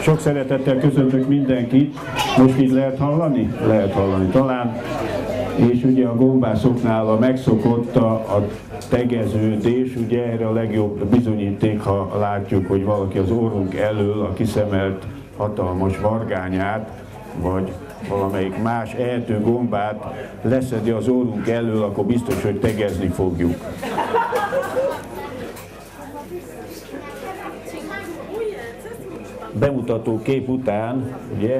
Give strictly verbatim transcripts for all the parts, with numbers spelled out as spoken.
Sok szeretettel köszöntök mindenkit. Most itt lehet hallani? Lehet hallani talán. És ugye a gombászoknál a megszokott a, a tegeződés, ugye erre a legjobb bizonyíték, ha látjuk, hogy valaki az orrunk elől a kiszemelt hatalmas vargányát, vagy valamelyik más ehető gombát leszedi az orrunk elől, akkor biztos, hogy tegezni fogjuk. Bemutató kép után, ugye,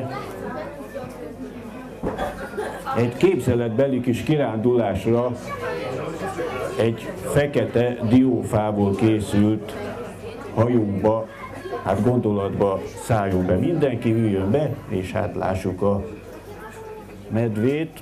egy képzeletbeli kis kirándulásra egy fekete diófából készült hajóba, hát gondolatba szálljon be mindenki, üljön be, és hát lássuk a medvét.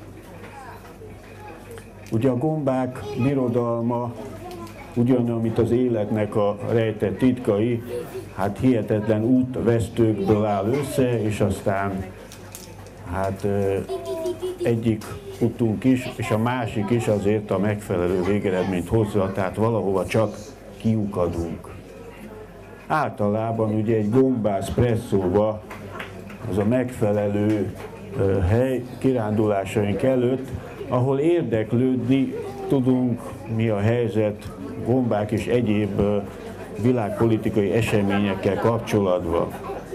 Ugye a gombák birodalma ugyanolyan, mint az életnek a rejtett titkai, hát hihetetlen útvesztőkből áll össze, és aztán hát egyik utunk is, és a másik is azért a megfelelő végeredményt hozza, tehát valahova csak kiukadunk. Általában ugye egy gombász presszóba az a megfelelő hely kirándulásaink előtt, ahol érdeklődni tudunk, mi a helyzet gombák és egyéb világpolitikai eseményekkel kapcsolatban.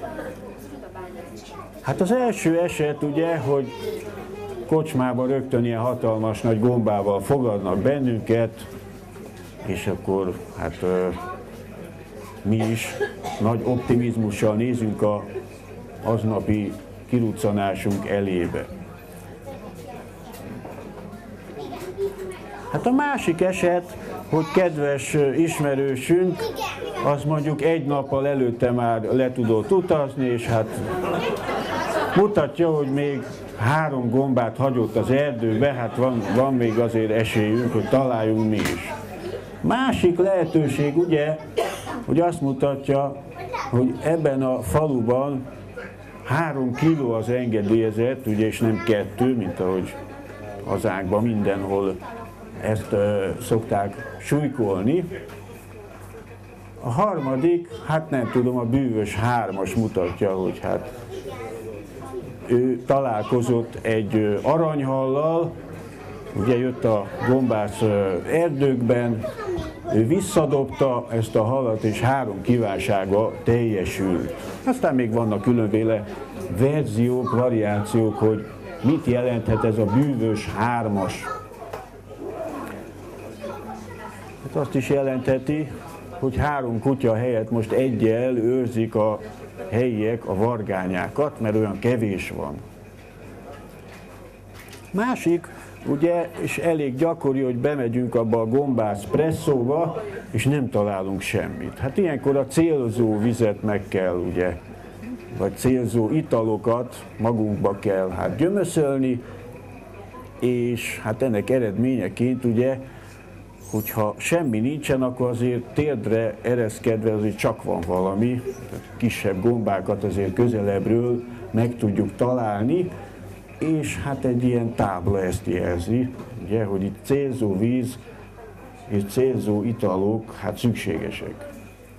Hát az első eset ugye, hogy kocsmában rögtön ilyen hatalmas nagy gombával fogadnak bennünket, és akkor hát mi is nagy optimizmussal nézünk a aznapi kiruccanásunk elébe. Hát a másik eset, hogy kedves ismerősünk, az mondjuk egy nappal előtte már le tudott utazni, és hát mutatja, hogy még három gombát hagyott az erdőbe, hát van, van még azért esélyünk, hogy találjunk mi is. Másik lehetőség ugye, hogy azt mutatja, hogy ebben a faluban három kiló az engedélyezett, ugye, és nem kettő, mint ahogy hazánkban mindenhol ezt uh, szokták súlykolni. A harmadik, hát nem tudom, a bűvös hármas mutatja, hogy hát ő találkozott egy aranyhallal, ugye jött a gombász erdőkben, ő visszadobta ezt a halat, és három kívánsága teljesült. Aztán még vannak különféle verziók, variációk, hogy mit jelenthet ez a bűvös hármas. Hát azt is jelentheti, hogy három kutya helyett most egyel őrzik a helyiek a vargányákat, mert olyan kevés van. Másik, ugye, és elég gyakori, hogy bemegyünk abba a gombász presszóba, és nem találunk semmit. Hát ilyenkor a célzó vizet meg kell, ugye, vagy célzó italokat magunkba kell hát gyömöszölni, és hát ennek eredményeként ugye, hogyha semmi nincsen, akkor azért térdre ereszkedve azért csak van valami, kisebb gombákat azért közelebbről meg tudjuk találni, és hát egy ilyen tábla ezt jelzi, ugye, hogy itt célzó víz és célzó italok hát szükségesek.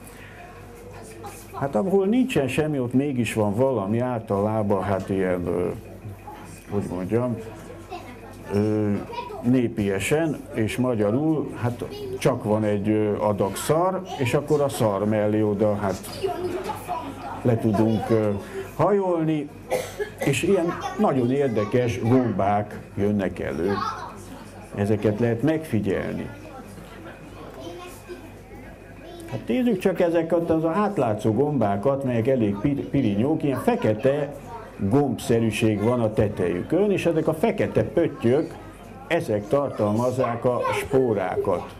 Hát ahol nincsen semmi, ott mégis van valami, általában hát ilyen, hogy mondjam, népiesen és magyarul, hát csak van egy adag szar, és akkor a szar mellé oda hát le tudunk hajolni, és ilyen nagyon érdekes gombák jönnek elő. Ezeket lehet megfigyelni. Hát nézzük csak ezeket az átlátszó gombákat, melyek elég pirinyók, ilyen fekete gombszerűség van a tetejükön, és ezek a fekete pöttyök, ezek tartalmazzák a spórákat.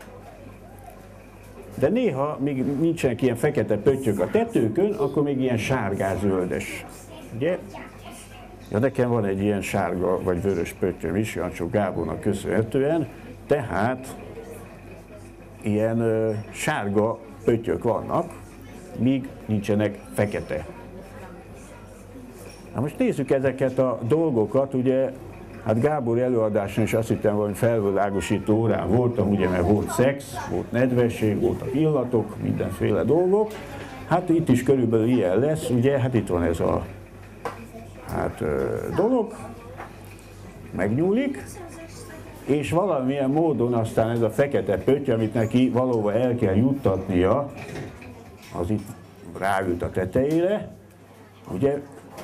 De néha még nincsenek ilyen fekete pöttyök a tetőkön, akkor még ilyen sárgás-zöldes. Ugye? Ja, nekem van egy ilyen sárga vagy vörös pöttyöm is, Jancsó Gábornak köszönhetően, tehát ilyen ö, sárga pöttyök vannak, míg nincsenek fekete. Na most nézzük ezeket a dolgokat, ugye, hát Gábor előadáson is azt hittem, hogy felvilágosító órán voltam, ugye, mert volt szex, volt nedvesség, voltak illatok, mindenféle dolgok, Hát itt is körülbelül ilyen lesz, ugye, hát itt van ez a hát, dolog, megnyúlik, és valamilyen módon aztán ez a fekete pötty, amit neki valóban el kell juttatnia, az itt ráült a tetejére, ugye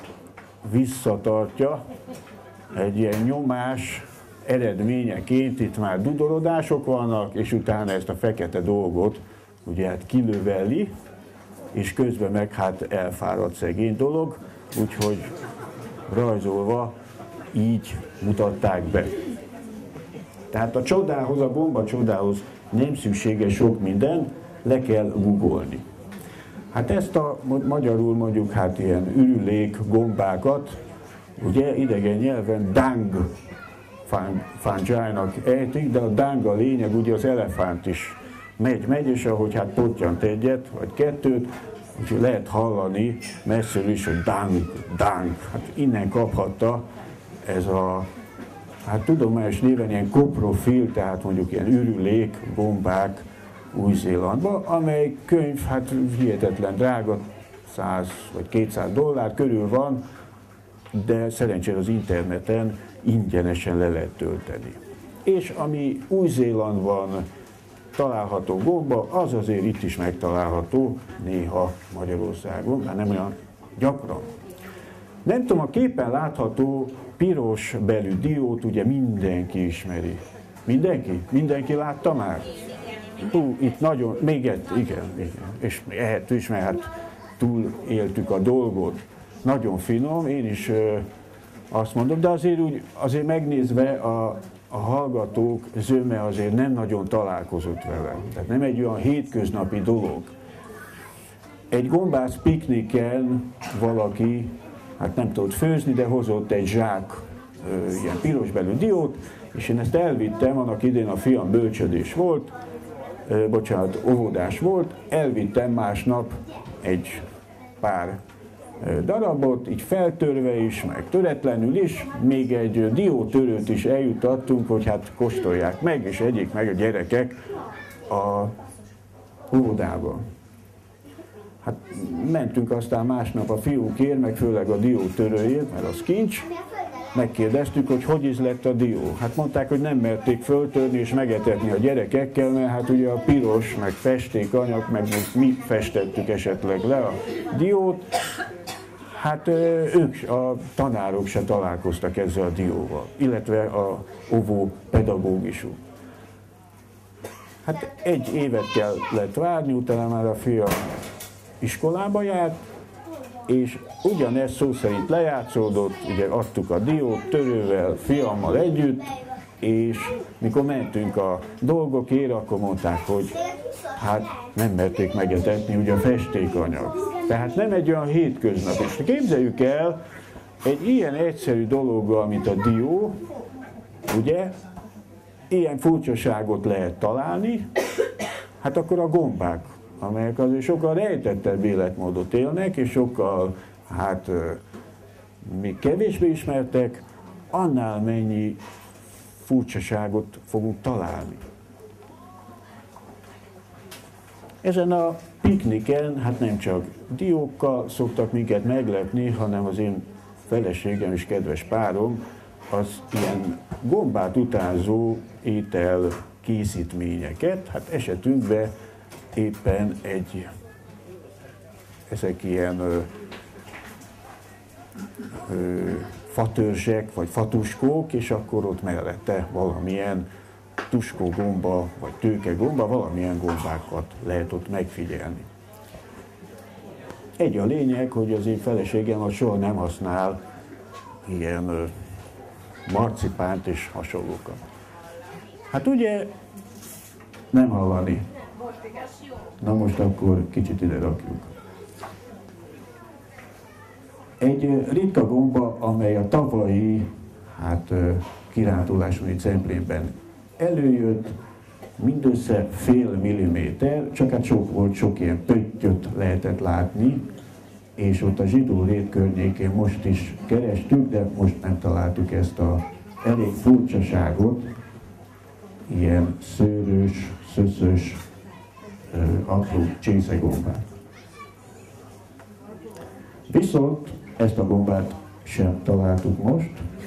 visszatartja egy ilyen nyomás eredményeként, itt már dudorodások vannak, és utána ezt a fekete dolgot ugye hát kilöveli, és közben meg hát elfáradt szegény dolog, úgyhogy rajzolva így mutatták be. Tehát a csodához, a gomba csodához nem szükséges sok minden, le kell googolni. Hát ezt a magyarul mondjuk hát ilyen ürülék gombákat, ugye idegen nyelven dang fándzsájnak ejtik, de a dang a lényeg, ugye az elefánt is megy, megy, és ahogy hát pottyant egyet, vagy kettőt, úgyhogy lehet hallani messziről is, hogy dang, dang. Hát innen kaphatta ez a, hát tudományos néven ilyen koprofil, tehát mondjuk ilyen ürülék gombák Új-Zélandban, amely könyv hát hihetetlen drága, száz vagy kétszáz dollár körül van, de szerencsére az interneten ingyenesen le lehet tölteni. És ami Új-Zélandban található gomba, az azért itt is megtalálható, néha Magyarországon, már nem olyan gyakran. Nem tudom, a képen látható piros belű diót ugye mindenki ismeri. Mindenki? Mindenki látta már? Hú, itt nagyon, még egy, igen, igen, és ehhez is, mert hát túl éltük a dolgot. Nagyon finom, én is ö, azt mondom, de azért úgy, azért megnézve a, a hallgatók zöme azért nem nagyon találkozott vele. Tehát nem egy olyan hétköznapi dolog. Egy gombász pikniken valaki, hát nem tudott főzni, de hozott egy zsák ö, ilyen piros belű diót, és én ezt elvittem, annak idén a fiam bölcsödés volt, ö, bocsánat, óvodás volt, elvittem másnap egy pár darabot, így feltörve is, meg töretlenül is, még egy diótörőt is eljutottunk, hogy hát kóstolják meg, és egyik meg a gyerekek a óvodába. Hát mentünk aztán másnap a fiúkért, meg főleg a diótörőért, mert az kincs, megkérdeztük, hogy hogy is lett a dió. Hát mondták, hogy nem merték föltörni és megetetni a gyerekekkel, mert hát ugye a piros, meg festékanyag, meg mi festettük esetleg le a diót. Hát ők, a tanárok se találkoztak ezzel a dióval, illetve a óvó pedagógusuk. Hát egy évet kellett várni, utána már a fiam iskolába járt, és ugyanez szó szerint lejátszódott, ugye adtuk a diót törővel, fiammal együtt, és mikor mentünk a dolgokért, akkor mondták, hogy hát nem merték megetetni ugye a festékanyag. Tehát nem egy olyan hétköznap. És képzeljük el, egy ilyen egyszerű dologgal, mint a dió, ugye, ilyen furcsaságot lehet találni, hát akkor a gombák, amelyek azért sokkal rejtettebb életmódot élnek, és sokkal, hát, még kevésbé ismertek, annál mennyi furcsaságot fogunk találni. Ezen a pikniken, hát nem csak diókkal szoktak minket meglepni, hanem az én feleségem és kedves párom, az ilyen gombát utánzó étel készítményeket, hát esetünkben éppen egy, ezek ilyen ö, ö, fatörzsek, vagy fatuskók, és akkor ott mellette valamilyen tuskógomba, vagy tőkegomba, valamilyen gombákat lehet ott megfigyelni. Egy a lényeg, hogy az én feleségem az soha nem használ ilyen ö, marcipánt és hasonlókat. Hát ugye nem hallani. Na most akkor kicsit ide rakjuk. Egy ritka gomba, amely a tavalyi hát, kirándulási Cemplénben előjött, mindössze fél milliméter, csak hát sok volt, sok ilyen pöttyöt lehetett látni, és ott a zsidó rét környékén most is kerestük, de most nem találtuk ezt a elég furcsaságot, ilyen szőrös, szöszös, apró csészegombát. Viszont ezt a gombát sem találtuk most.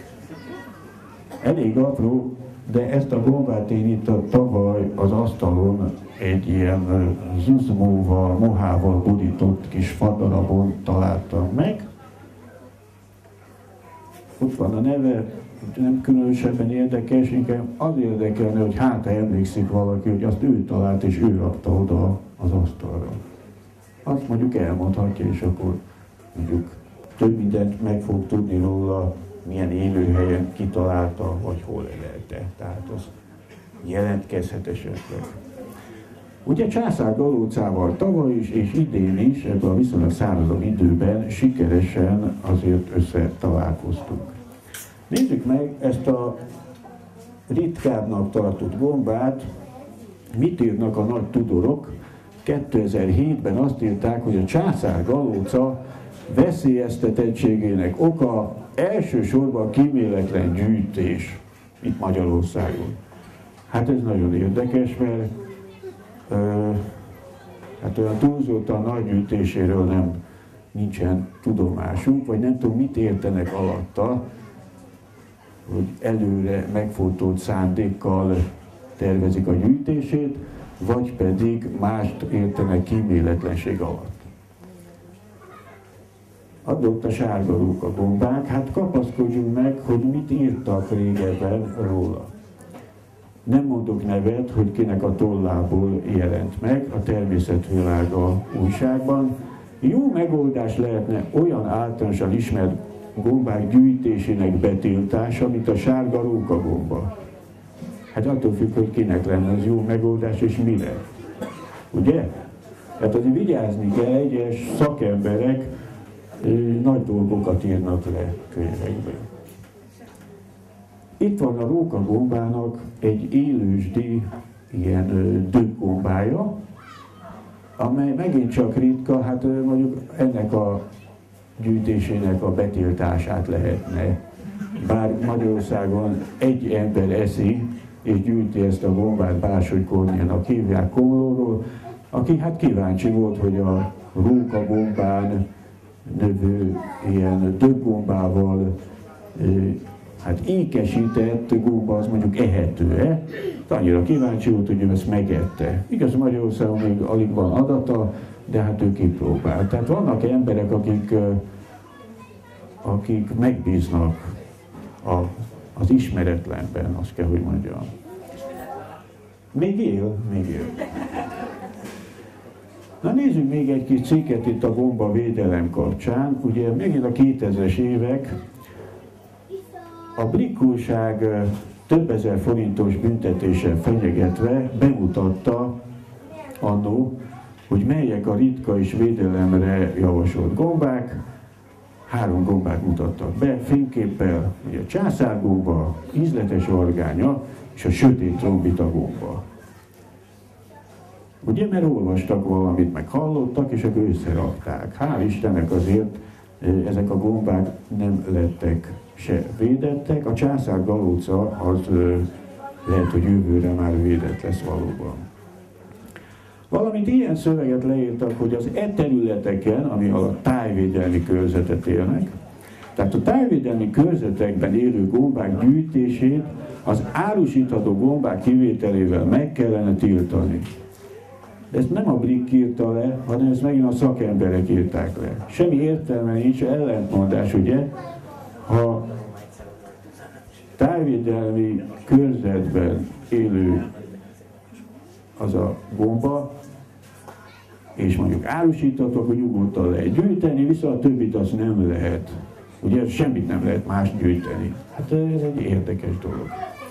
Elég apró, de ezt a gombát én itt a tavaly az asztalon egy ilyen zuzmóval, mohával borított kis fadarabon találtam meg. Ott van a neve, nem különösebben érdekes, inkább az érdekelne, hogy hát ha emlékszik valaki, hogy azt ő talált és ő rakta oda az asztalra. Azt mondjuk elmondhatja, és akkor mondjuk több mindent meg fog tudni róla, milyen élőhelyen kitalálta, vagy hol lelte. Tehát az jelentkezhet esetleg. Ugye Császár Galócával tavaly is, és idén is, ebben a viszonylag szárazabb időben sikeresen azért összetalálkoztunk. Nézzük meg ezt a ritkábbnak tartott gombát. Mit írnak a nagy tudorok? kétezer-hétben azt írták, hogy a Császár Galóca veszélyeztetettségének oka elsősorban kíméletlen gyűjtés itt Magyarországon. Hát ez nagyon érdekes, mert ö, hát olyan túlzottan nagy gyűjtéséről nem nincsen tudomásunk, vagy nem tudom, mit értenek alatta, hogy előre megfotólt szándékkal tervezik a gyűjtését, vagy pedig mást értenek kíméletlenség alatt. Adott a sárga róka gombák, hát kapaszkodjunk meg, hogy mit írtak régebben róla. Nem mondok nevet, hogy kinek a tollából jelent meg a Természetvilága újságban. Jó megoldás lehetne olyan általánosan ismert gombák gyűjtésének betiltása, mint a sárga róka gomba. Hát attól függ, hogy kinek lenne az jó megoldás, és mire. Ugye? Hát azért vigyázni kell, egyes szakemberek nagy dolgokat írnak le könyvekben. Itt van a róka gombának egy élősdi ilyen döggombája, amely megint csak ritka, hát mondjuk ennek a gyűjtésének a betiltását lehetne. Bár Magyarországon egy ember eszi és gyűjti ezt a gombát, Bársony Kornénak hívják Komlóról, aki hát kíváncsi volt, hogy a róka gombán növő ilyen döggombával hát ékesített gomba az mondjuk ehető-e? Annyira kíváncsi volt, hogy ő ezt megette. Igaz, Magyarországon még alig van adata, de hát ő kipróbált. Tehát vannak emberek, akik, akik megbíznak a, az ismeretlenben, azt kell, hogy mondjam. Még él, még él. Na nézzük még egy kis cikket itt a gomba védelem kapcsán. Ugye megint a kétezres évek, a Blikk újság több ezer forintos büntetéssel fenyegetve bemutatta annó, hogy melyek a ritka és védelemre javasolt gombák. Három gombát mutattak be, fényképpel, ugye a császárgomba, ízletes vargánya és a sötét trombita gomba. Ugye, mert olvastak valamit, meg hallottak, és akkor összerakták. Hál' Istennek azért ezek a gombák nem lettek se védettek. A Császár Galóca az lehet, hogy jövőre már védett lesz valóban. Valamint ilyen szöveget leírtak, hogy az e területeken, ami a tájvédelmi körzetet élnek, tehát a tájvédelmi körzetekben élő gombák gyűjtését az árusítható gombák kivételével meg kellene tiltani. De ezt nem a Blikk írta le, hanem ezt megint a szakemberek írták le. Semmi értelme nincs, ellentmondás, ugye? Ha tájvédelmi körzetben élő az a gomba, és mondjuk árusítható, akkor nyugodtan lehet gyűjteni, viszont a többit azt nem lehet. Ugye semmit nem lehet más gyűjteni. Hát ez egy érdekes dolog.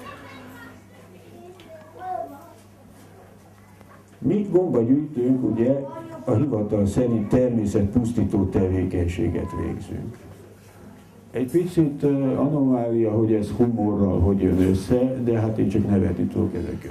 Mi gombagyűjtőnk ugye a hivatal szerint természetpusztító tevékenységet végzünk. Egy picit anomália, hogy ez humorral hogy jön össze, de hát én csak nevetni tudok ezeken.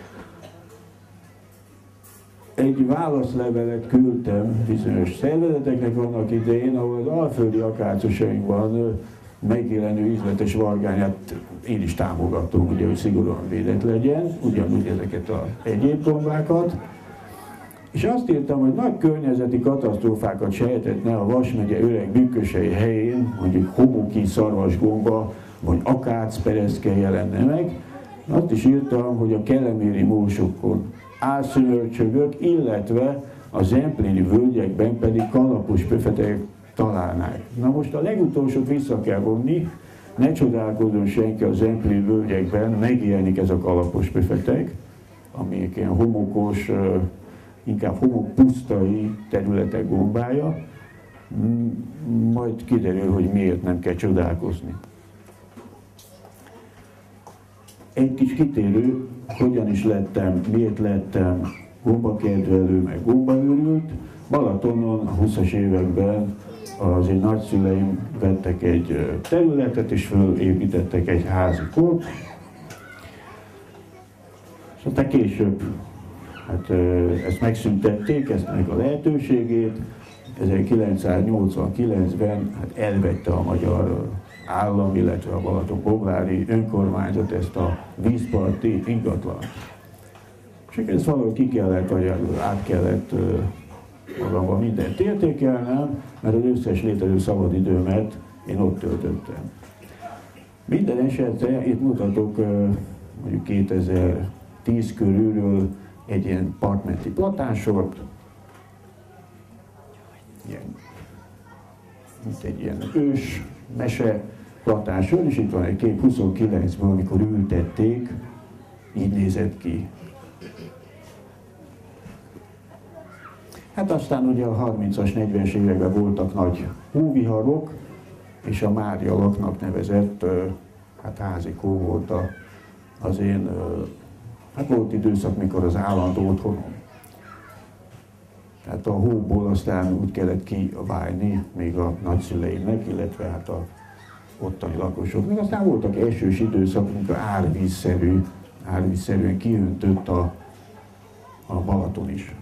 Egy válaszlevelet küldtem bizonyos szervezeteknek annak idején, ahol az alföldi akácosainkban megjelenő ízletes vargányát én is támogatom, ugye, hogy szigorúan védett legyen, ugyanúgy ezeket az egyéb gombákat. És azt írtam, hogy nagy környezeti katasztrófákat sejtetne a Vas megye öreg bükkösei helyén, mondjuk homoki szarvasgomba, vagy akácpereszke jelenne meg. Azt is írtam, hogy a keleméri mósokon álszövölcsögök, illetve a zempléni völgyekben pedig kalapos pöfetek találnák. Na most a legutolsót vissza kell vonni, ne csodálkozzon senki, a zempléni völgyekben megjelenik ez a kalapos pöfetek, amelyek ilyen homokos, inkább homokpusztai területek gombája, majd kiderül, hogy miért nem kell csodálkozni. Egy kis kitérő, hogyan is lettem, miért lettem gombakedvelő, meg gombaőrült. Balatonon a húszas években az én nagyszüleim vettek egy területet, és fölépítettek egy házikot. És aztán később hát, ezt megszüntették, ezt meg a lehetőségét. ezerkilencszáznyolcvankilencben hát elvette a magyar állam, illetve a Balaton-Boglári önkormányzat ezt a vízparti ingatlant. És ezt valahogy ki kellett, vagy át kellett magamban mindent értékelnem, mert az összes létező szabadidőmet én ott töltöttem. Minden esetre itt mutatok mondjuk kétezer-tíz körülről egy ilyen partmenti platánsort, ilyen, mint egy ilyen ős mese platánsor, és itt van egy kép huszonkilencből, amikor ültették, így nézett ki. Hát aztán ugye a harmincas, negyvenes években voltak nagy hóviharok, és a Mária laknak nevezett hát házikó volt a, az én, hát volt időszak, mikor az állandó otthonom. Tehát a hóból aztán úgy kellett kiválni még a nagyszüleimnek, illetve hát a ottani lakosoknak. Aztán voltak esős időszak, amikor árvízszerű, árvízszerűen kiöntött a, a Balaton is.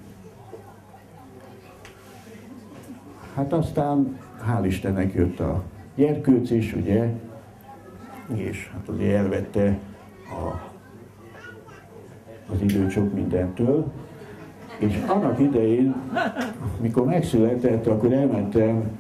Hát aztán hál' Istennek jött a gyerkőc is, ugye, és hát ugye elvette a, az időt sok mindentől. És annak idején, mikor megszületett, akkor elmentem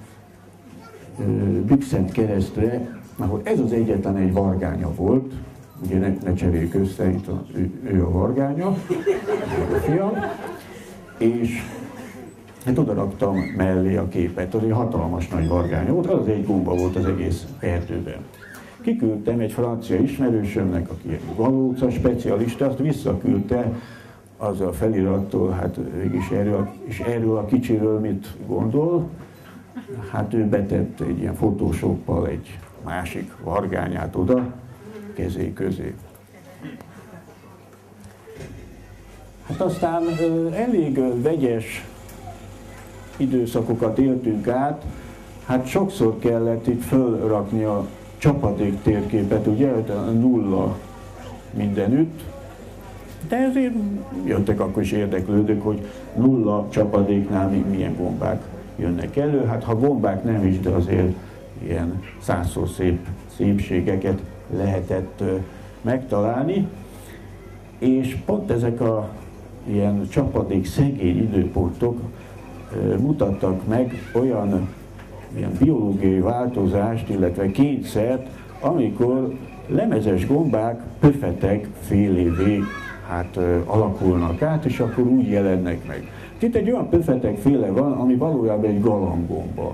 Bükszentkeresztre, ahol ez az egyetlen egy vargánya volt, ugye ne, ne cseréljük össze, itt a, ő, ő a vargánya, a fiam, és hát oda raktam mellé a képet, az egy hatalmas nagy vargánya volt, az egy gomba volt az egész erdőben. Kiküldtem egy francia ismerősömnek, aki egy galóca specialista, azt visszaküldte azzal a felirattól, hát és erről, és erről a kicsiről mit gondol. Hát ő betett egy ilyen photoshoppal egy másik vargányát oda, kezé közé. Hát aztán elég vegyes időszakokat éltünk át, hát sokszor kellett itt fölrakni a csapadék térképet, ugye, a nulla mindenütt, de ezért jöttek akkor is érdeklődők, hogy nulla csapadéknál még milyen gombák jönnek elő. Hát ha gombák nem is, de azért ilyen százszor szép szépségeket lehetett megtalálni. És pont ezek a ilyen csapadék szegény időpontok mutattak meg olyan ilyen biológiai változást, illetve kényszert, amikor lemezes gombák pöfetek félévé hát, alakulnak át, és akkor úgy jelennek meg. Itt egy olyan pöfetek féle van, ami valójában egy galambgomba.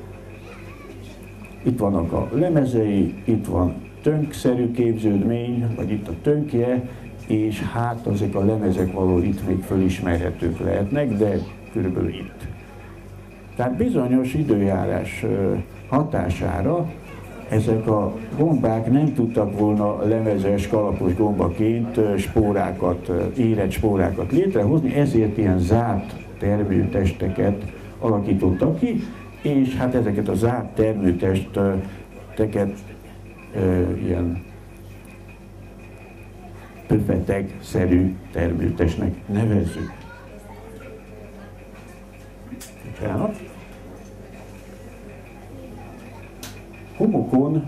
Itt vannak a lemezei, itt van tönkszerű képződmény, vagy itt a tönkje, és hát azok a lemezek való itt még fölismerhetők lehetnek, de körülbelül itt. Tehát bizonyos időjárás hatására ezek a gombák nem tudtak volna lemezes, kalapos gombaként spórákat, érett spórákat létrehozni, ezért ilyen zárt termőtesteket alakítottak ki, és hát ezeket a zárt termőtesteket e, ilyen pöfetek-szerű termőtestnek nevezzük. Bocsánat. Homokon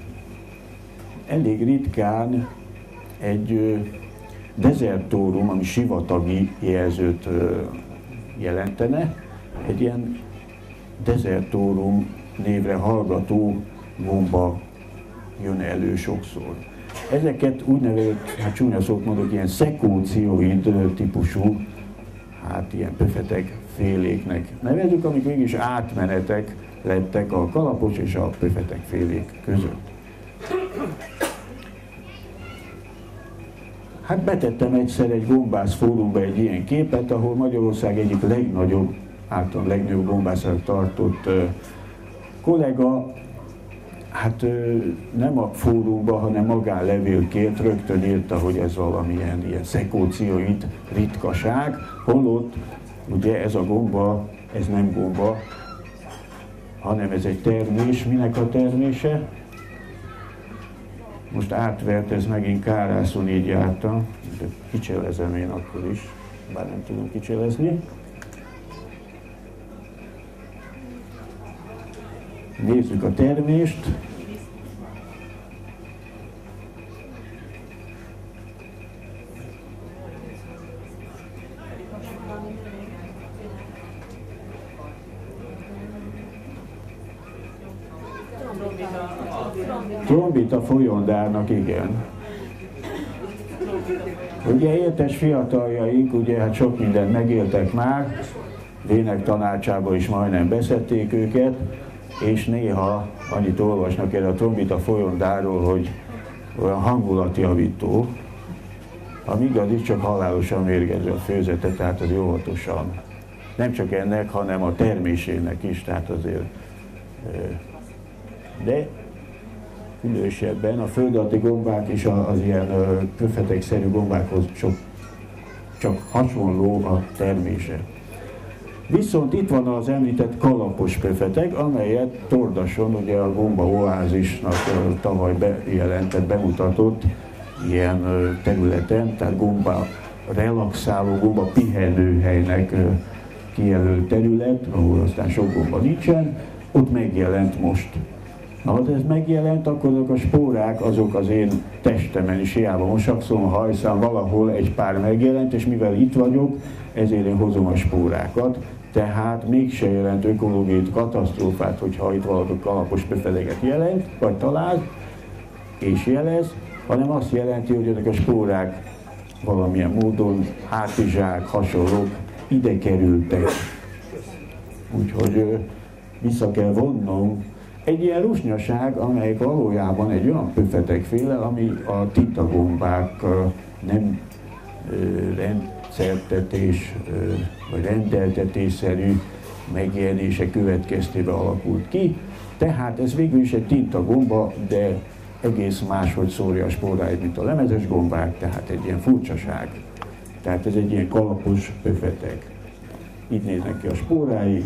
elég ritkán egy desertórum, ami sivatagi jelzőt jelentene. Egy ilyen Desertorum névre hallgató gomba jön elő sokszor. Ezeket úgynevezett, hát csúnya szót mondok, ilyen szekócioid típusú, hát ilyen pöfetek féléknek nevezzük, amik mégis átmenetek lettek a kalapos és a pöfetek félék között. Hát betettem egyszer egy gombász fórumba egy ilyen képet, ahol Magyarország egyik legnagyobb, általán legnagyobb gombászat tartott uh, kollega, hát uh, nem a fórumba, hanem magánlevélként rögtön írta, hogy ez valamilyen ilyen szekócioid ritkaság, holott ugye ez a gomba, ez nem gomba, hanem ez egy termés. Minek a termése? Most átvert, ez megint kárászon így jártam, de kicselezem én akkor is, bár nem tudom kicselezni. Nézzük a termést. Trombita folyondárnak, igen. Ugye értes fiataljaink, ugye hát sok mindent megéltek már, Vének tanácsába is majdnem beszedték őket, és néha annyit olvasnak erre a trombita folyondáról, hogy olyan hangulatjavító, ami igaz is, csak halálosan mérgező a főzete, tehát az óvatosan. Nem csak ennek, hanem a termésének is, tehát azért. De különösebben a földalatti gombák és az ilyen pöfetekszerű gombákhoz sok, csak hasonló a termése. Viszont itt van az említett kalapos pöfetek, amelyet Tordason, ugye a gomba oázisnak tavaly bejelentett, bemutatott ilyen területen, tehát gomba relaxáló, gomba pihenőhelynek kijelölt terület, ahol aztán sok gomba nincsen, ott megjelent most. Na, ha ez megjelent, akkor azok a spórák, azok az én testemen is hiába mosakszom, a hajszám, valahol egy pár megjelent, és mivel itt vagyok, ezért én hozom a spórákat. Tehát mégse jelent ökológiai katasztrófát, hogyha itt valaki kalapos pöfeteget jelent, vagy talál, és jelez, hanem azt jelenti, hogy ezek a spórák valamilyen módon, hátizsák, hasonlók ide kerültek. Úgyhogy vissza kell vonnom. Egy ilyen rusnyaság, amely valójában egy olyan pöfetekféle, ami a titagombák nem rendszertetés vagy rendeltetésszerű megjelenése következtében alakult ki. Tehát ez végül is egy tintagomba, de egész máshogy szórja a spóráit, mint a lemezes gombák, tehát egy ilyen furcsaság. Tehát ez egy ilyen kalapos pöfetek. Így néznek ki a spórái.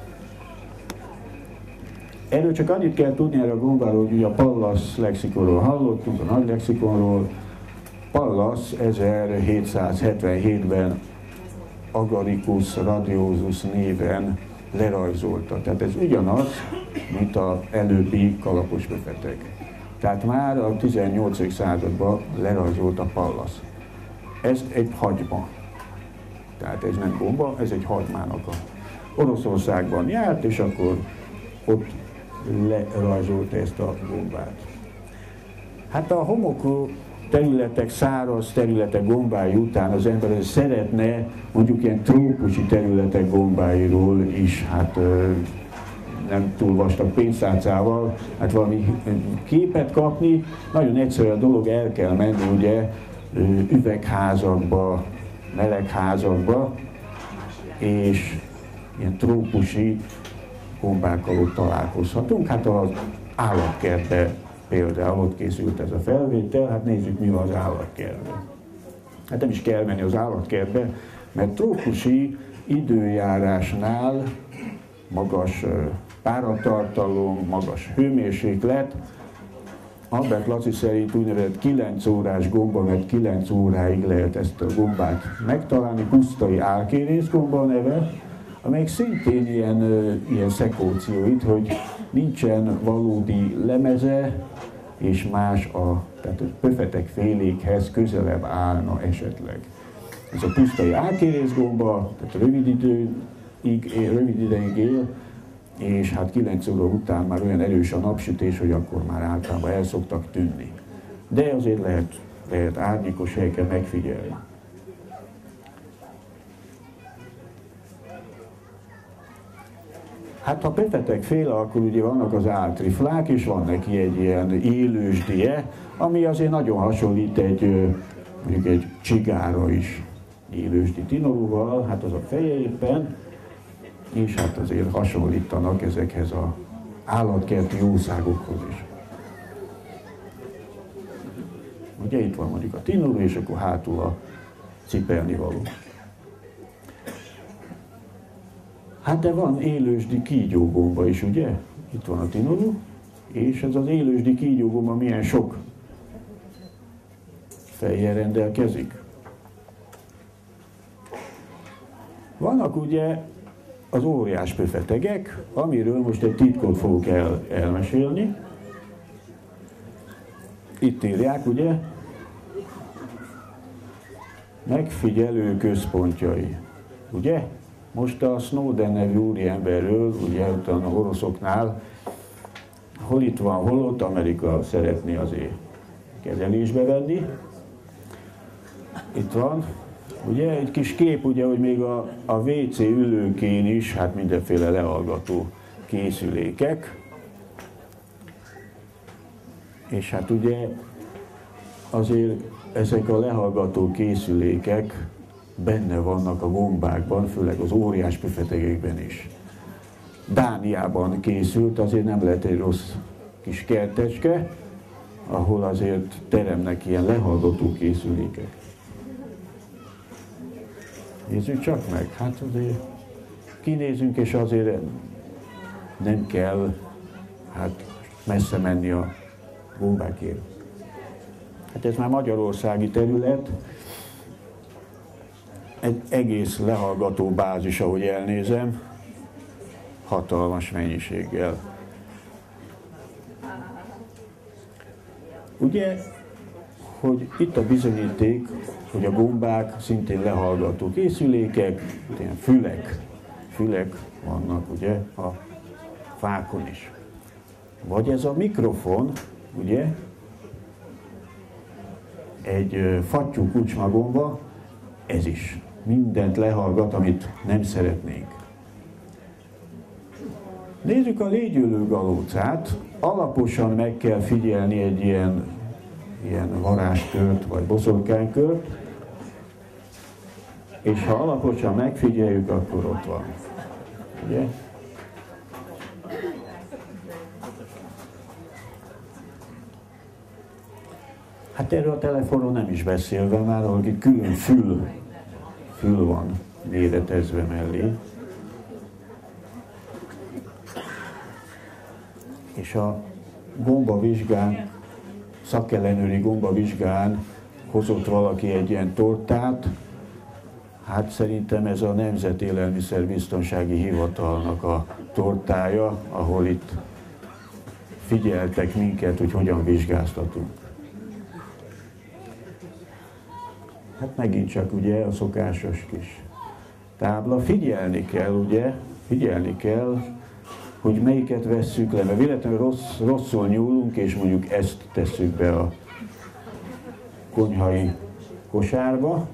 Erről csak annyit kell tudni erre a gombáról, hogy ugye a Pallas lexikonról hallottunk, a nagy lexikonról. Pallas ezerhétszázhetvenhétben Agaricus radiosus néven lerajzolta. Tehát ez ugyanaz, mint az előbbi kalapos pöfetek. Tehát már a tizennyolcadik században lerajzolta Pallas. Ez egy hagyma. Tehát ez nem gomba, ez egy hagymának a Oroszországban járt, és akkor ott lerajzolta ezt a gombát. Hát a homokú területek, száraz területek gombái után az ember szeretne mondjuk ilyen trópusi területek gombáiról is, hát nem túl vastag pénztárcával, hát valami képet kapni. Nagyon egyszerű a dolog, el kell menni ugye üvegházakba, melegházakba, és ilyen trópusi gombákkal ott találkozhatunk. Hát az állatkertben például ott készült ez a felvétel, hát nézzük, mi van az állatkertben. Hát nem is kell menni az állatkertbe, mert trópusi időjárásnál magas páratartalom, magas hőmérséklet, Albert Laci szerint úgynevezett kilenc órás gomba, mert kilenc óráig lehet ezt a gombát megtalálni, pusztai álkérészgomba a neve, amelyik szintén ilyen, ilyen szekócioid, hogy nincsen valódi lemeze, és más a, tehát a pöfetek félékhez közelebb állna esetleg. ez a pusztai álkérészgomba, tehát rövid, időig, rövid ideig él, és hát kilenc óra után már olyan erős a napsütés, hogy akkor már általában el szoktak tűnni. De azért lehet, lehet árnyékos helyeken megfigyelni. Hát ha pöfetek féle, akkor ugye vannak az áltriflák, és van neki egy ilyen élősdie, ami azért nagyon hasonlít egy, mondjuk egy csigára is, élősdi tinolúval, hát az a feje éppen, és hát azért hasonlítanak ezekhez az állatkerti jószágokhoz is. Ugye itt van mondjuk a tinolú, és akkor hátul a cipelnivaló. Hát de van élősdi kígyógomba is, ugye? Itt van a tinolú, és ez az élősdi kígyógomba milyen sok fejjel rendelkezik. Vannak ugye az óriás pöfetegek, amiről most egy titkot fogok el, elmesélni. Itt írják, ugye? Megfigyelő központjai, ugye? Most a Snowden nevű úriemberről, ugye utána oroszoknál, hol itt van, hol ott, Amerika szeretné azért kezelésbe venni. Itt van, ugye egy kis kép, ugye, hogy még a, a vé cé ülőkén is, hát mindenféle lehallgató készülékek. És hát ugye azért ezek a lehallgató készülékek benne vannak a gombákban, főleg az óriás pöfetegekben is. Dániában készült, azért nem lehet egy rossz kis kertecske, ahol azért teremnek ilyen lehallgató készülékek. Nézzük csak meg, hát azért kinézünk, és azért nem kell hát messze menni a gombákért. Hát ez már magyarországi terület, egy egész lehallgató bázis, ahogy elnézem, hatalmas mennyiséggel. Ugye, hogy itt a bizonyíték, hogy a gombák szintén lehallgató készülékek, ilyen fülek, fülek vannak ugye a fákon is. Vagy ez a mikrofon, ugye, egy fattyú kucsmagomba, ez is mindent lehallgat, amit nem szeretnénk. Nézzük a légyölő galócát. Alaposan meg kell figyelni egy ilyen, ilyen varázskört vagy boszorkánykört, és ha alaposan megfigyeljük, akkor ott van. Ugye? Hát erről a telefonon nem is beszélve már, ahol itt külön fül, fül van méretezve mellé. És a gombavizsgán, szakellenőri gombavizsgán hozott valaki egy ilyen tortát, hát szerintem ez a Nemzeti Élelmiszerbiztonsági Hivatalnak a tortája, ahol itt figyeltek minket, hogy hogyan vizsgáztatunk. Hát megint csak ugye a szokásos kis tábla. Figyelni kell, ugye, figyelni kell, hogy melyiket vesszük le, mert véletlenül rossz, rosszul nyúlunk, és mondjuk ezt tesszük be a konyhai kosárba,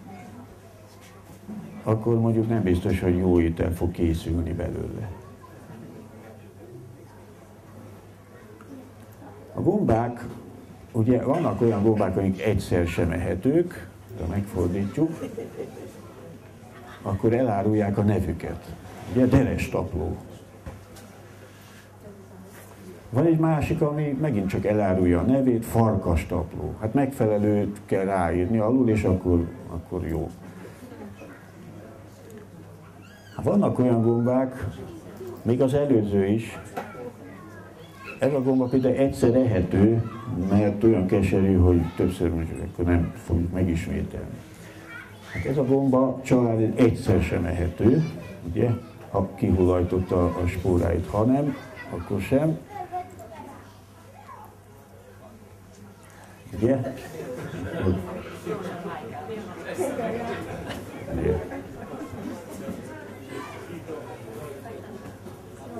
akkor mondjuk nem biztos, hogy jó étel fog készülni belőle. A gombák, ugye vannak olyan gombák, amik egyszer sem ehetők, de megfordítjuk, akkor elárulják a nevüket. Ugye derestapló. Van egy másik, ami megint csak elárulja a nevét, farkastapló. Hát megfelelőt kell ráírni alul, és akkor, akkor jó. Vannak olyan gombák, még az előző is. Ez a gomba például egyszer ehető, mert olyan keserű, hogy többször mondjuk, akkor nem fogjuk megismételni. Hát ez a gomba család egyszer sem ehető, ugye, ha kihulajtotta a spóráit, ha nem, akkor sem. Ugye?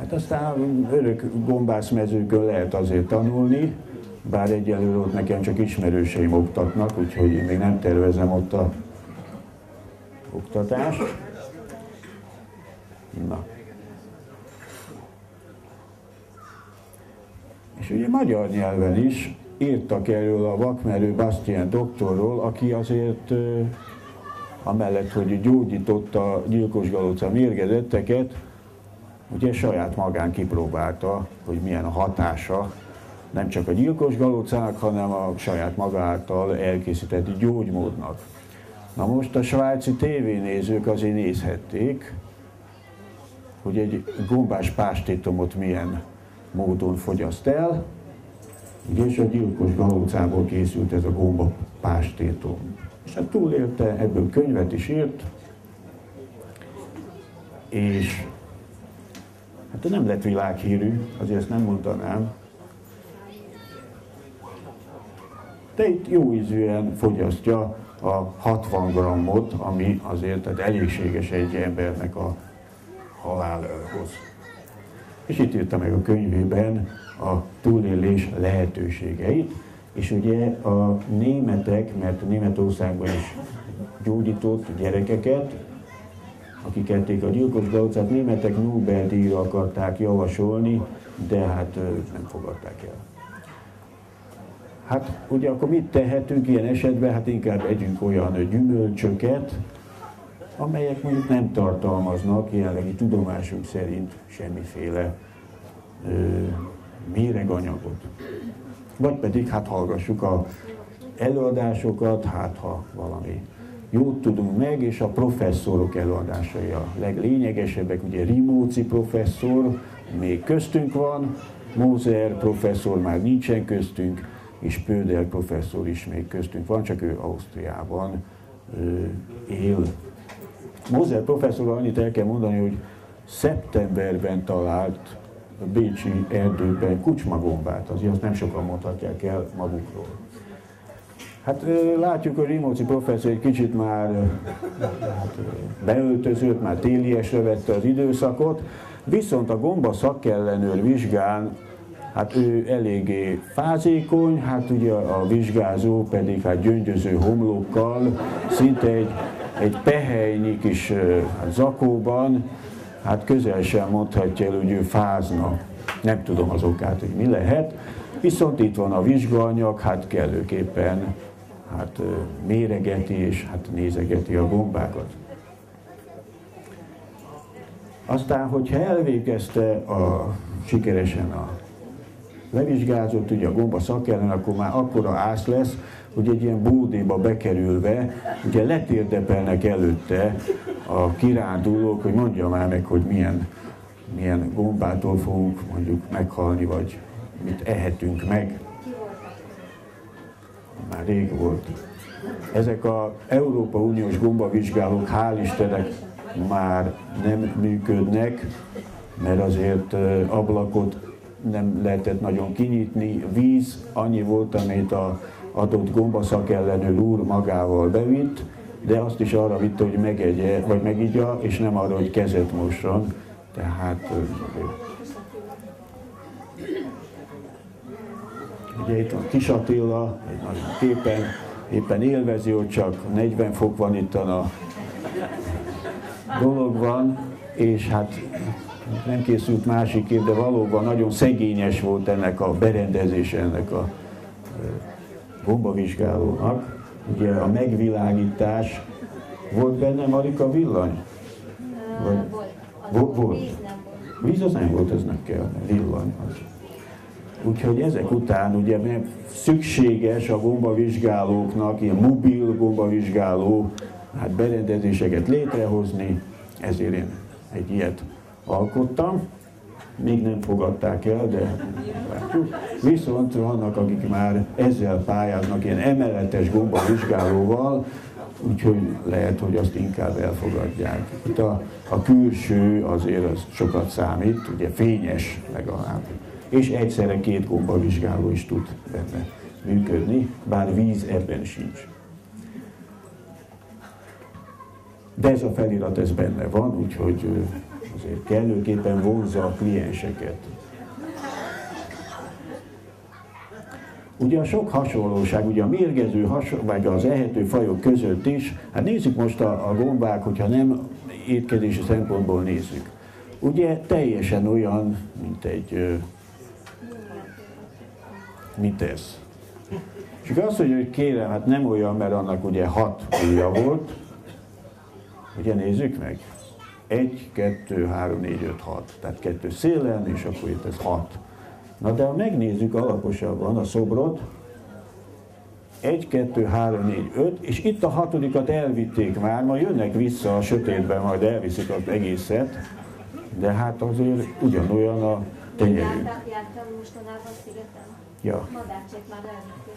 Hát aztán örök gombászmezőkön lehet azért tanulni, bár egyelőre ott nekem csak ismerőseim oktatnak, úgyhogy én még nem tervezem ott a oktatást. Na. És ugye magyar nyelven is írtak erről a vakmerő Bastien doktorról, aki azért amellett, hogy gyógyította a gyilkos galóca mérgezetteket, ugye saját magán kipróbálta, hogy milyen a hatása nem csak a gyilkos galócának, hanem a saját maga által elkészített gyógymódnak. Na most a svájci tévénézők azért nézhették, hogy egy gombás pástétomot milyen módon fogyaszt el, és a gyilkos galócából készült ez a gomba pástétom. És hát túlélte, ebből könyvet is írt, és hát nem lett világhírű, azért ezt nem mondanám, de itt jó ízűen fogyasztja a hatvan grammot, ami azért tehát elégséges egy embernek a halálhoz. És itt írta meg a könyvében a túlélés lehetőségeit, és ugye a németek, mert Németországban is gyógyított gyerekeket, akik ették a gyilkos galócát, németek Nobel-díjra akarták javasolni, de hát nem fogadták el. Hát ugye akkor mit tehetünk ilyen esetben? Hát inkább együnk olyan gyümölcsöket, amelyek mondjuk nem tartalmaznak jelenlegi tudomásunk szerint semmiféle ö, méreganyagot. Vagy pedig hát hallgassuk a előadásokat, hát ha valami jót tudunk meg, és a professzorok előadásai a leglényegesebbek, ugye Rimóci professzor még köztünk van, Moser professzor már nincsen köztünk, és Pödel professzor is még köztünk van, csak ő Ausztriában ö, él. Moser professzorral annyit el kell mondani, hogy szeptemberben talált a bécsi erdőben kucsmagombát, azért azt nem sokan mondhatják el magukról. Hát látjuk, hogy Rimóci professzor egy kicsit már hát, beöltözött, már téliesre vette az időszakot, viszont a gomba szakellenőr vizsgán, hát ő eléggé fázékony, hát ugye a vizsgázó pedig hát gyöngyöző homlokkal, szinte egy, egy pehelynyi kis hát, zakóban, hát közel sem mondhatja el, hogy ő fázna. Nem tudom az okát, hogy mi lehet. Viszont itt van a vizsgaanyag, hát kellőképpen hát, méregeti és hát nézegeti a gombákat. Aztán, hogyha elvégezte a, sikeresen a levizsgázott, ugye a gomba szakellen, akkor már akkora ász lesz, hogy egy ilyen bódéba bekerülve, ugye letérdepelnek előtte a kirándulók, hogy mondja már meg, hogy milyen, milyen gombától fogunk mondjuk meghalni, vagy mit ehetünk meg. Már rég volt. Ezek az Európai Uniós gombavizsgálók, hál' Istennek már nem működnek, mert azért ablakot nem lehetett nagyon kinyitni, víz annyi volt, amit a adott gombaszakellenőr úr magával bevitt, de azt is arra vitte, hogy megegye, vagy megigya, és nem arra, hogy kezet mosson. Tehát ugye itt a Kis Attila, egy nagyon képen, éppen élvezi, hogy csak negyven fok van itt a dolog van, és hát nem készült másik kép, de valóban nagyon szegényes volt ennek a berendezése, ennek a gombavizsgálónak. Ugye a megvilágítás, volt benne, Marika, villany? Vagy, volt. volt. Víz az nem volt, ez nem kell, villany az. Úgyhogy ezek után ugye szükséges a gombavizsgálóknak ilyen mobil gombavizsgáló hát berendezéseket létrehozni, ezért én egy ilyet alkottam. Még nem fogadták el, de látjuk. Viszont vannak, akik már ezzel pályáznak, ilyen emeletes gombavizsgálóval, úgyhogy lehet, hogy azt inkább elfogadják. Itt a, a külső azért az sokat számít, ugye fényes legalább. És egyszerre két gombavizsgáló is tud benne működni, bár víz ebben sincs. De ez a felirat ez benne van, úgyhogy azért kellőképpen vonzza a klienseket. Ugye a sok hasonlóság, ugye a mérgező, vagy az ehető fajok között is, hát nézzük most a, a gombák, hogyha nem étkezési szempontból nézzük. Ugye teljesen olyan, mint egy, mint ez. És azt mondja, hogy kérem, hát nem olyan, mert annak ugye hat ujja volt. Ugye nézzük meg. Egy, kettő, három, négy, öt, hat. Tehát kettő szélen, és akkor itt ez hat. Na de ha megnézzük alaposabban a szobrot, egy, kettő, három, négy, öt, és itt a hatodikat elvitték már, majd jönnek vissza a sötétben, majd elviszik az egészet, de hát azért ugyanolyan a tenyerünk. Jártam mostanában szigeten? Ja. Madárcsék már elvitték.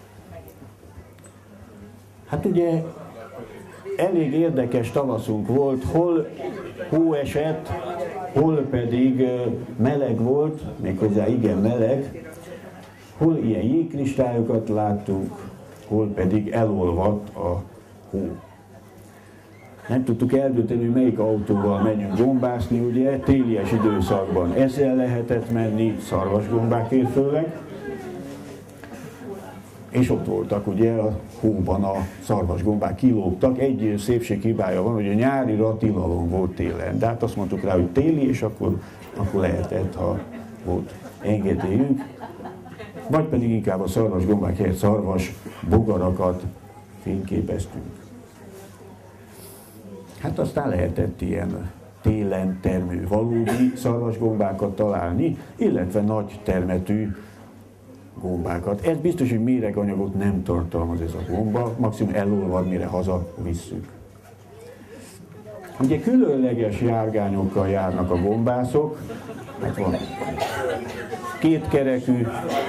Hát ugye elég érdekes tavaszunk volt, hol hó esett, hol pedig meleg volt, méghozzá igen meleg, hol ilyen jégkristályokat láttunk, hol pedig elolvadt a hó. Nem tudtuk eldönteni, hogy melyik autóval menjünk gombászni, ugye télies időszakban ezzel lehetett menni, szarvasgombákért főleg, és ott voltak ugye a hóban a szarvasgombák, kilógtak. Egy szépséghibája van, hogy a nyárira tilalom volt télen, de hát azt mondtuk rá, hogy téli, és akkor, akkor lehetett, ha volt engedélyünk. Vagy pedig inkább a szarvasgombák helyett szarvas bogarakat fényképeztünk. Hát aztán lehetett ilyen télen termő valódi szarvasgombákat találni, illetve nagy termetű gombákat. Ez biztos, hogy méreganyagot nem tartalmaz ez a gomba, maximum elolvad, mire haza visszük. Ugye különleges járgányokkal járnak a gombászok, hát van kétkerekű,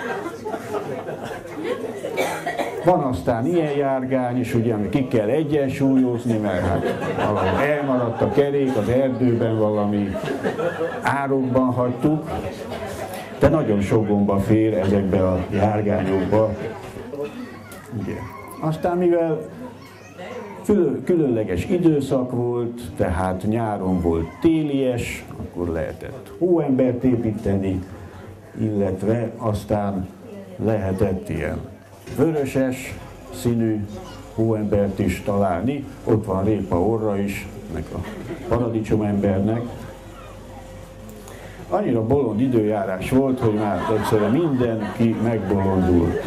van aztán ilyen járgány is, ugye, amit ki kell egyensúlyozni, mert hát valahol elmaradt a kerék, az erdőben valami árokban hagytuk, de nagyon sok gomba fér ezekbe a járgányokba. Ugye. Aztán mivel különleges időszak volt, tehát nyáron volt télies, akkor lehetett hóembert építeni, illetve aztán lehetett ilyen vöröses színű hóembert is találni. Ott van Répa orra is, ennek a paradicsomembernek. Annyira bolond időjárás volt, hogy már egyszerűen mindenki megbolondult.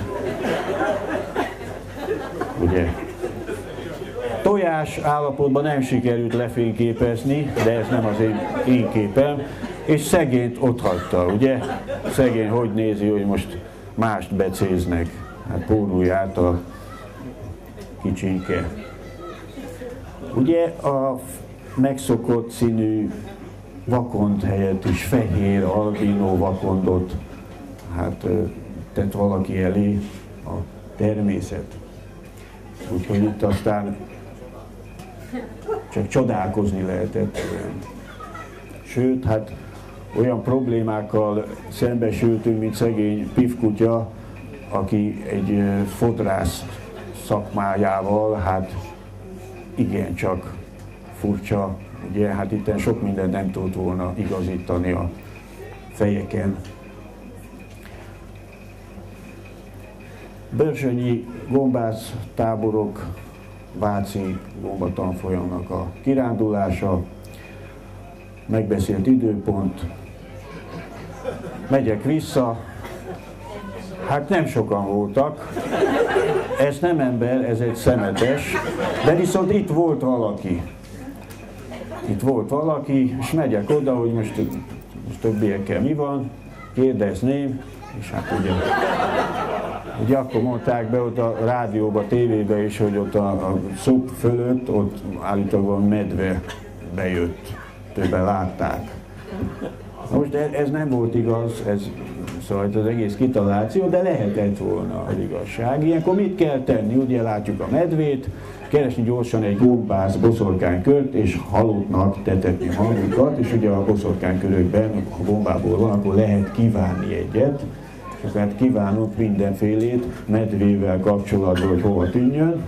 Ugye? Tojás állapotban nem sikerült lefényképezni, de ez nem az én, én képem, és szegényt ott hagyta, ugye? Szegény hogy nézi, hogy most mást becéznek, hát pórulját a kicsinke. Ugye a megszokott színű vakond helyett is fehér, albinó vakondot hát tett valaki elé a természet. Úgyhogy itt aztán csak csodálkozni lehetett. Sőt, hát olyan problémákkal szembesültünk, mint szegény pifkutya, aki egy fodrász szakmájával, hát igencsak furcsa, ugye, hát itten sok mindent nem tudott volna igazítani a fejeken. Börzsönyi gombász táborok, Váci gombatanfolyamnak a kirándulása, megbeszélt időpont, megyek vissza, hát nem sokan voltak, ez nem ember, ez egy szemetes, de viszont itt volt valaki. Itt volt valaki, és megyek oda, hogy most, most többiekkel mi van, kérdezném, és hát ugye, ugye akkor mondták be ott a rádióba, tévébe is, hogy ott a, a szub fölött, ott állítólag medve bejött, többen látták. Most ez nem volt igaz, ez, szóval az egész kitaláció, de lehetett volna az igazság. Ilyenkor mit kell tenni? Ugye látjuk a medvét, keresni gyorsan egy gombász boszorkánykört, és halottnak tetetni magukat, és ugye a boszorkánykörökben, ha gombából van, akkor lehet kívánni egyet, és hát kívánunk mindenfélét medvével kapcsolatban, hogy hova tűnjön.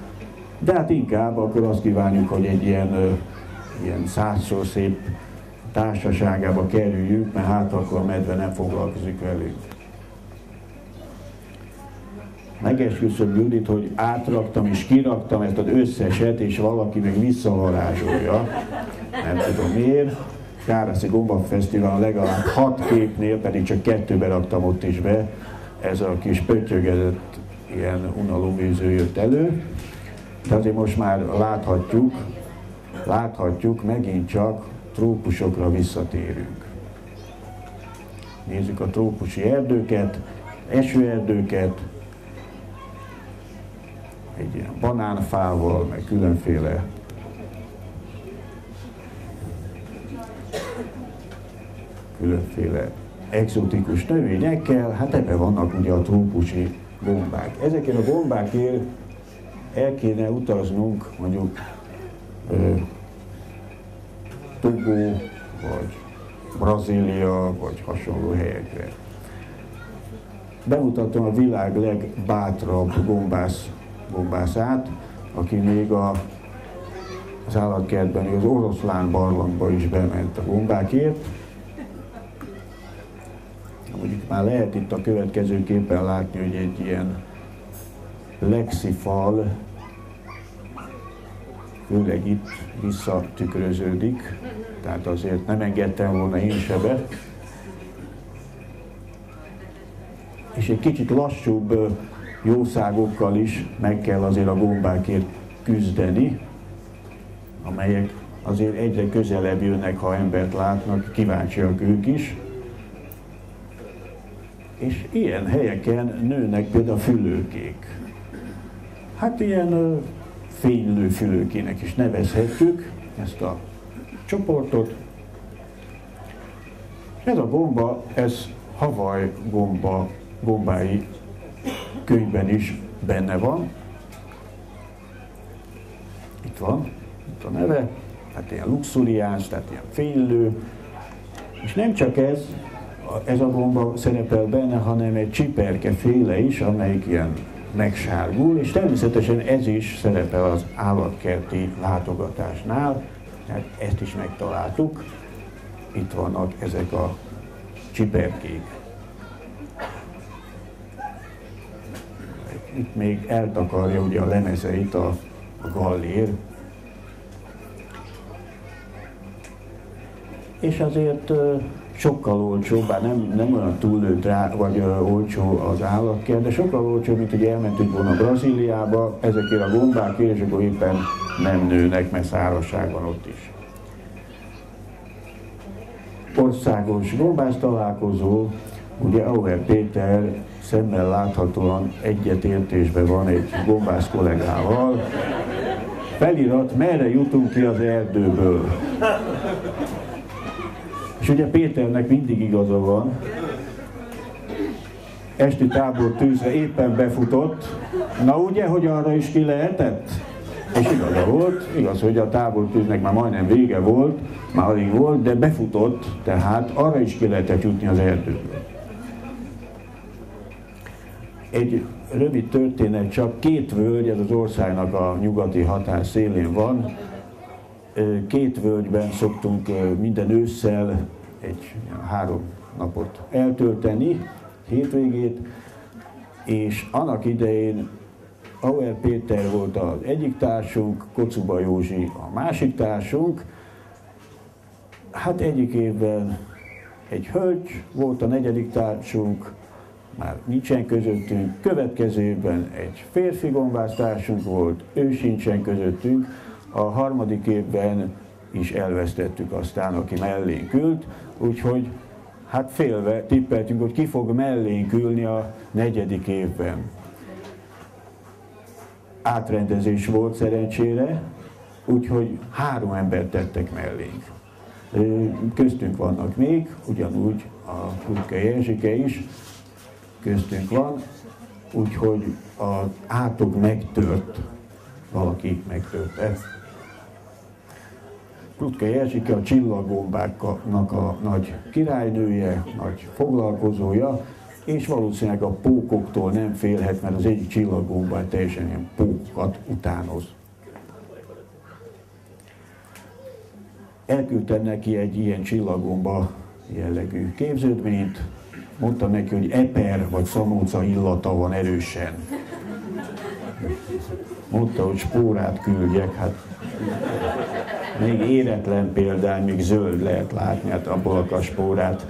De hát inkább akkor azt kívánjuk, hogy egy ilyen, ilyen százszor szép társaságába kerüljünk, mert hát akkor a medve nem foglalkozik velünk. Megesküszöm Judit, hogy átraktam és kiraktam ezt az összeset, és valaki meg visszavarázsolja. Nem tudom miért. Kárászi Gomba Fesztiválon legalább hat képnél, pedig csak kettőbe raktam ott is be. Ez a kis pöttyögedett ilyen unaloműző jött elő. De azért most már láthatjuk, láthatjuk, megint csak trópusokra visszatérünk. Nézzük a trópusi erdőket, esőerdőket, egy ilyen banánfával, meg különféle különféle egzotikus növényekkel, hát ebben vannak ugye a trópusi gombák. Ezekért a gombákért el kéne utaznunk mondjuk ö, Togó, vagy Brazília, vagy hasonló helyekre. Bemutatom a világ legbátrabb gombász, gombászát, aki még a, az állatkertben, az Oroszlán barlangba is bement a gombákért. Mondjuk már lehet itt a következő képen látni, hogy egy ilyen lexifal, főleg itt visszatükröződik, tehát azért nem engedtem volna én se be. És egy kicsit lassúbb jószágokkal is meg kell azért a gombákért küzdeni, amelyek azért egyre közelebb jönnek, ha embert látnak, kíváncsiak ők is. És ilyen helyeken nőnek például fülőkék. Hát ilyen fénylő fülőkének is nevezhetjük ezt a csoportot. Ez a gomba, ez Hawaii gomba, gombái könyvben is benne van. Itt van, itt a neve, hát ilyen luxuriáns, tehát ilyen fénylő. És nem csak ez, ez a gomba szerepel benne, hanem egy csiperkeféle is, amelyik ilyen megsárgul, és természetesen ez is szerepel az állatkerti látogatásnál, tehát ezt is megtaláltuk. Itt vannak ezek a csiperkék. Itt még eltakarja ugye a lemezeit a, a gallér. És azért sokkal olcsóbb, bár nem, nem olyan túl drá, vagy uh, olcsó az állatkert, de sokkal olcsóbb, mint hogy elmentünk volna Brazíliába, ezekért a gombákért, és akkor éppen nem nőnek, mert szárazság van ott is. Országos gombász találkozó, ugye Auer Péter szemmel láthatóan egyetértésben van egy gombász kollégával. Felirat, merre jutunk ki az erdőből? És ugye Péternek mindig igaza van. Esti tábortűzre éppen befutott. Na ugye, hogy arra is ki lehetett? És igaza volt, igaz, hogy a tábortűznek már majdnem vége volt, már alig volt, de befutott, tehát arra is ki lehetett jutni az erdőből. Egy rövid történet, csak két völgy, ez az országnak a nyugati határ szélén van. Két völgyben szoktunk minden ősszel egy három napot eltölteni, hétvégét, és annak idején Auer Péter volt az egyik társunk, Kocuba Józsi a másik társunk. Hát egyik évben egy hölgy volt a negyedik társunk, már nincsen közöttünk, következő évben egy férfi gombásztársunk volt, ő sincsen közöttünk, a harmadik évben is elvesztettük aztán, aki mellénk ült, úgyhogy hát félve tippeltünk, hogy ki fog mellénk ülni a negyedik évben. Átrendezés volt szerencsére, úgyhogy három embert tettek mellénk. Köztünk vannak még, ugyanúgy a Krutkei Erzsike is köztünk van, úgyhogy az átog megtört, valaki megtörte. Krutkei Erzsike a csillaggombáknak a nagy királynője, nagy foglalkozója, és valószínűleg a pókoktól nem félhet, mert az egyik csillaggombát teljesen ilyen pókokat utánoz. elküldtem neki egy ilyen csillagomba jellegű képződményt, mondtam neki, hogy eper vagy szamóca illata van erősen. Mondta, hogy spórát küldjek, hát még éretlen példány, még zöld lehet látni, hát abból a spórát.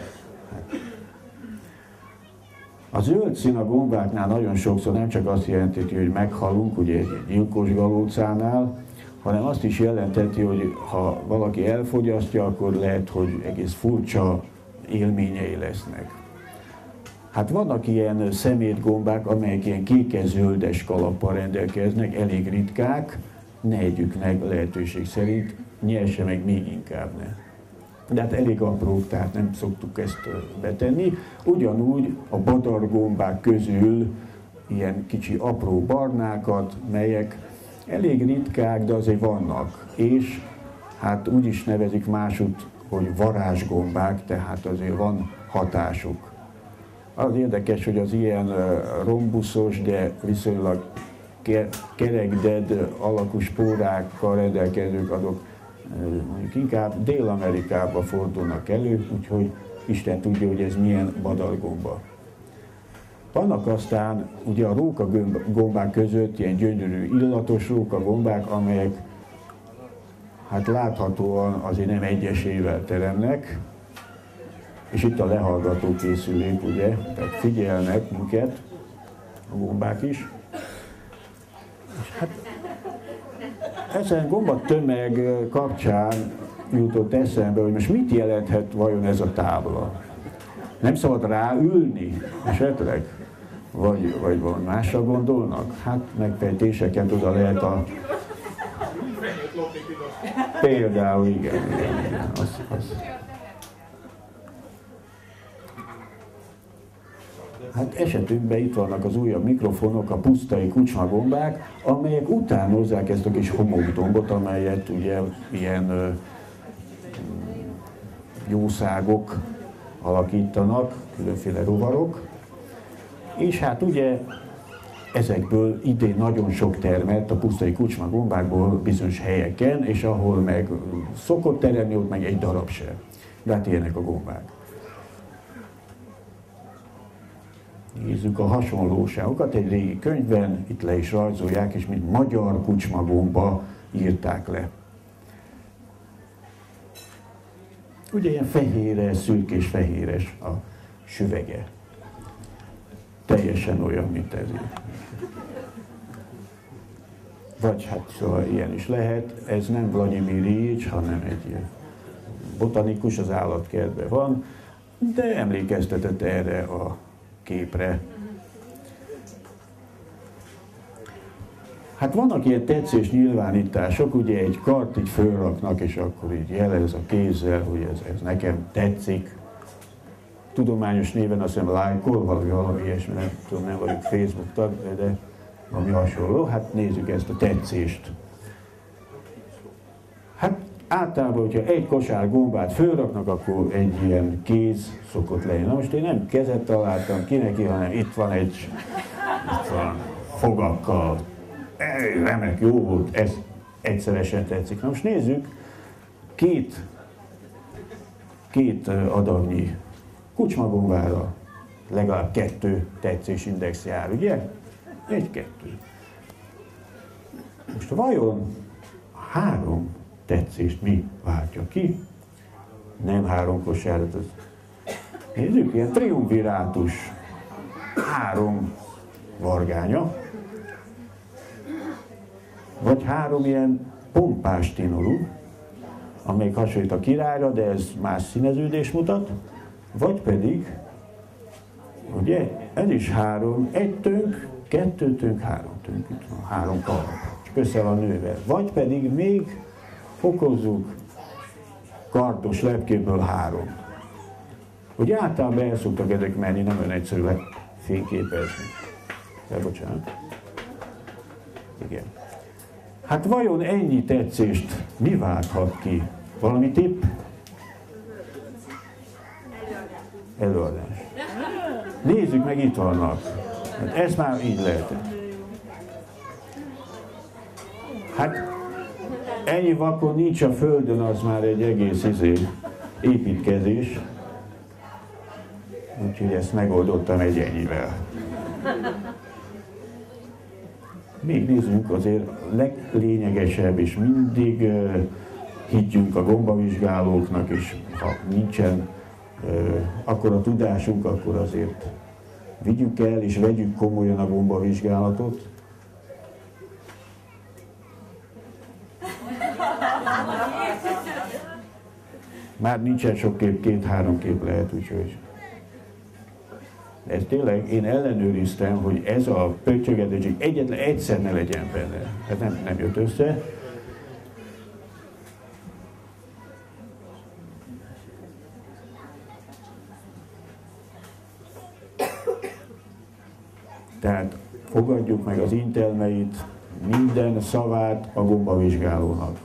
A zöld szín a gombáknál nagyon sokszor nem csak azt jelenti, hogy meghalunk, ugye egy gyilkos galócánál, hanem azt is jelenteti, hogy ha valaki elfogyasztja, akkor lehet, hogy egész furcsa élményei lesznek. Hát vannak ilyen szemétgombák, amelyek ilyen kékes-zöldes kalappal rendelkeznek, elég ritkák, ne együk meg lehetőség szerint, nyerse meg még inkább ne. De hát elég aprók, tehát nem szoktuk ezt betenni. Ugyanúgy a badargombák közül ilyen kicsi apró barnákat, melyek elég ritkák, de azért vannak. És hát úgy is nevezik másút, hogy varázsgombák, tehát azért van hatásuk. Az érdekes, hogy az ilyen rombuszos, de viszonylag kerekded alakú spórákkal rendelkezők azok inkább Dél-Amerikában fordulnak elő, úgyhogy Isten tudja, hogy ez milyen badargomba. Vannak aztán ugye a rókagombák között ilyen gyönyörű illatos rókagombák, amelyek hát láthatóan azért nem egyesével teremnek, és itt a lehallgató készülék, ugye, tehát figyelnek minket, a gombák is. És hát ezen gombatömeg kapcsán jutott eszembe, hogy most mit jelenthet vajon ez a tábla. Nem szabad ráülni esetleg? Vagy, vagy valami másra gondolnak? Hát megfejtéseket oda lehet a... Például igen, igen, igen. Az, az. Hát esetünkben itt vannak az újabb mikrofonok, a pusztai kucsmagombák, amelyek utánozzák ezt a kis homokdombot, amelyet ugye ilyen ö, jószágok alakítanak, különféle rovarok. És hát ugye ezekből idén nagyon sok termett a pusztai kucsmagombákból bizonyos helyeken, és ahol meg szokott teremni, ott meg egy darab se. De hát ilyenek a gombák. Nézzük a hasonlóságokat, egy régi könyvben, itt le is rajzolják, és mint magyar kucsmagomba írták le. Ugye ilyen fehéres, szürkés-fehéres a süvege. Teljesen olyan, mint ez. Vagy hát szóval ilyen is lehet, ez nem Vladimir Iljics, hanem egy botanikus, az állatkertben van, de emlékeztetett erre a képre. Hát vannak ilyen tetszés nyilvánítások, ugye egy kart így fölraknak, és akkor így jelez a kézzel, hogy ez, ez nekem tetszik. Tudományos néven azt hiszem lájkol, valami, valami ilyesmi, nem tudom, nem vagyok Facebook tag, de valami hasonló. Hát nézzük ezt a tetszést. Hát általában, hogyha egy kosár gombát fölraknak, akkor egy ilyen kéz szokott lenni. Na most én nem kezet találtam ki neki, hanem itt van egy itt van fogakkal. Remek, jó volt, ez egyszeresen tetszik. Na most nézzük, két, két adagnyi kucsmagombára legalább kettő tetszésindex jár, ugye? Egy-kettő. Most vajon három tetszést mi váltja ki? Nem három kosárat, az... Nézzük, ilyen triumvirátus, három vargánya, vagy három ilyen pompás tinolú, amelyik hasonlít a királyra, de ez más színeződés mutat, vagy pedig, ugye, ez is három, egy tönk, kettő tönk, három tönk, itt van, három kalap, csak össze van nőve. Vagy pedig még fokozzuk, kardos lepkéből három. Ugye általában el szoktak ezek menni, nem olyan egyszerű fényképezni. De bocsánat. Igen. Hát vajon ennyi tetszést mi válthat ki? Valami tipp? Előadás. Nézzük meg, itt vannak. Hát ez már így lehet. Hát ennyi vakon nincs a földön, az már egy egész izé, építkezés. Úgyhogy ezt megoldottam egy ennyivel. Még nézzünk, azért leglényegesebb, és mindig uh, higgyünk a gombavizsgálóknak, és ha nincsen uh, akkor a tudásunk, akkor azért vigyük el, és vegyük komolyan a gombavizsgálatot. Már nincsen sok kép, két-három kép lehet, úgyhogy... Ez tényleg, én ellenőriztem, hogy ez a pöttyögetőség egyetlen egyszer ne legyen benne. Ez nem, nem jött össze. Tehát fogadjuk meg az intelmeit, minden szavát a gombavizsgálónak.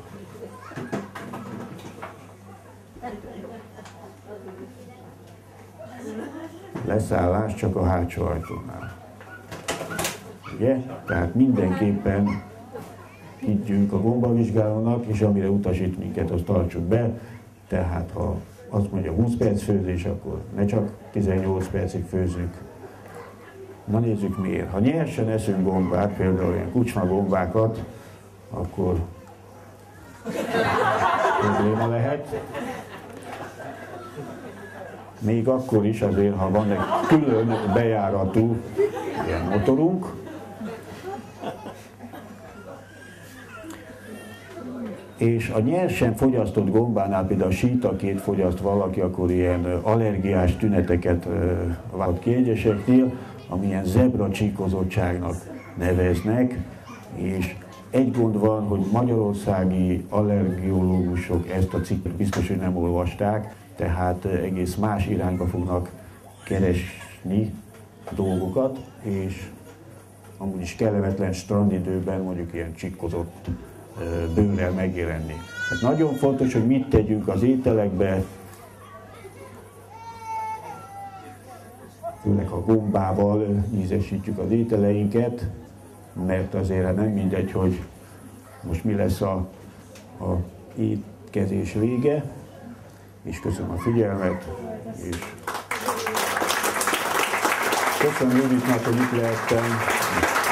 Leszállás csak a hátsó ajtónál. Ugye? Tehát mindenképpen higgyünk a gombavizsgálónak, és amire utasít minket, azt tartsuk be. Tehát ha azt mondja húsz perc főzés, akkor ne csak tizennyolc percig főzzük. Na nézzük miért. Ha nyersen eszünk gombát, például ilyen kucsmagombákat, akkor probléma lehet. Még akkor is azért, ha van egy külön bejáratú ilyen motorunk. És a nyersen fogyasztott gombánál, például a sítakét fogyaszt valaki, akkor ilyen allergiás tüneteket vált ki egyeseknél, amilyen zebra csíkozottságnak neveznek, és egy gond van, hogy magyarországi allergiológusok ezt a cikket biztos, hogy nem olvasták, tehát egész más irányba fognak keresni dolgokat, és amúgy is kellemetlen strandidőben mondjuk ilyen csíkozott bőrrel megjelenni. Hát nagyon fontos, hogy mit tegyünk az ételekbe, főleg a gombával ízesítjük az ételeinket, mert azért nem mindegy, hogy most mi lesz a, a étkezés vége, és köszönöm a figyelmet, és köszönöm Juditnak, hogy itt lehettem.